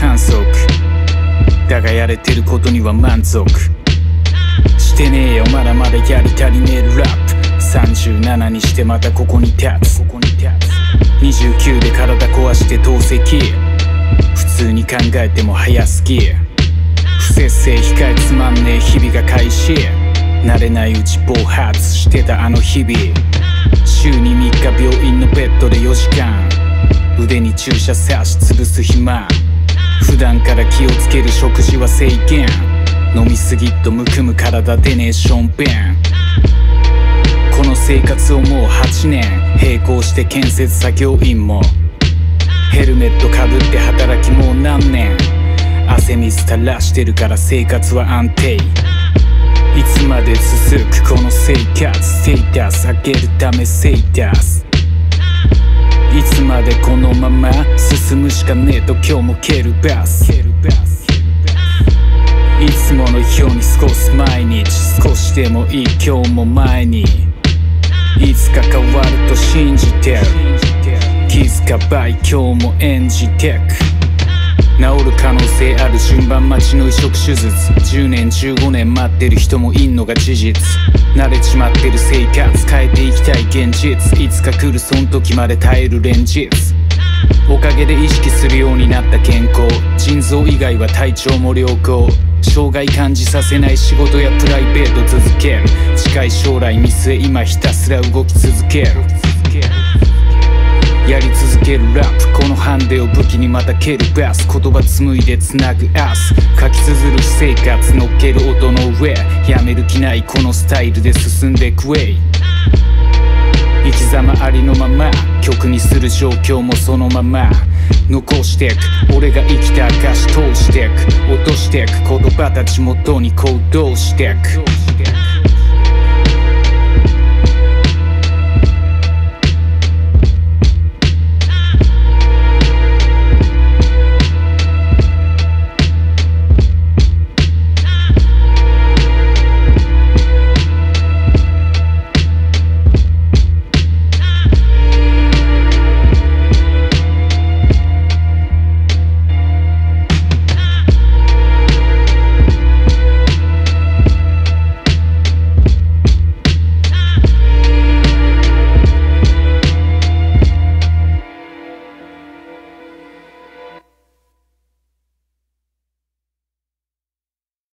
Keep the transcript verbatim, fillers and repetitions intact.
反則だがやれてることには満足してねえよ。まだまだやり足りねえラップさんじゅうななにしてまたここに立つにじゅうきゅうで体壊して透析普通に考えても早すぎ不節制控えつまんねえ日々が開始慣れないうち暴発してたあの日々週にみっか病院のベッドでよじかん腕に注射刺し潰す暇普段から気をつける食事は制限飲みすぎっとむくむ体でねえションベンこの生活をもうはちねん並行して建設作業員もヘルメットかぶって働きもう何年汗水垂らしてるから生活は安定いつまで続くこの生活ステータス上げるためセータスいつまでこのまま進むしかねえと今日も蹴るバスいつものように過ごす毎日少しでもいい今日も前にいつか変わると信じてる気づかばい今日も演じてく治る可能性ある順番待ちの移植手術じゅうねんじゅうごねん待ってる人もいんのが事実慣れちまってる生活変えていきたい現実いつか来るそん時まで耐える連日おかげで意識するようになった健康腎臓以外は体調も良好障害感じさせない仕事やプライベート続ける近い将来見据え今ひたすら動き続けるやり続けるラップこのハンデを武器にまた蹴るバス言葉紡いでつなぐアス書き綴る私生活乗っける音の上やめる気ないこのスタイルで進んでくウェイ生き様ありのまま曲にする状況もそのまま残してく俺が生きた証通してく落としてく言葉たち元に行動してく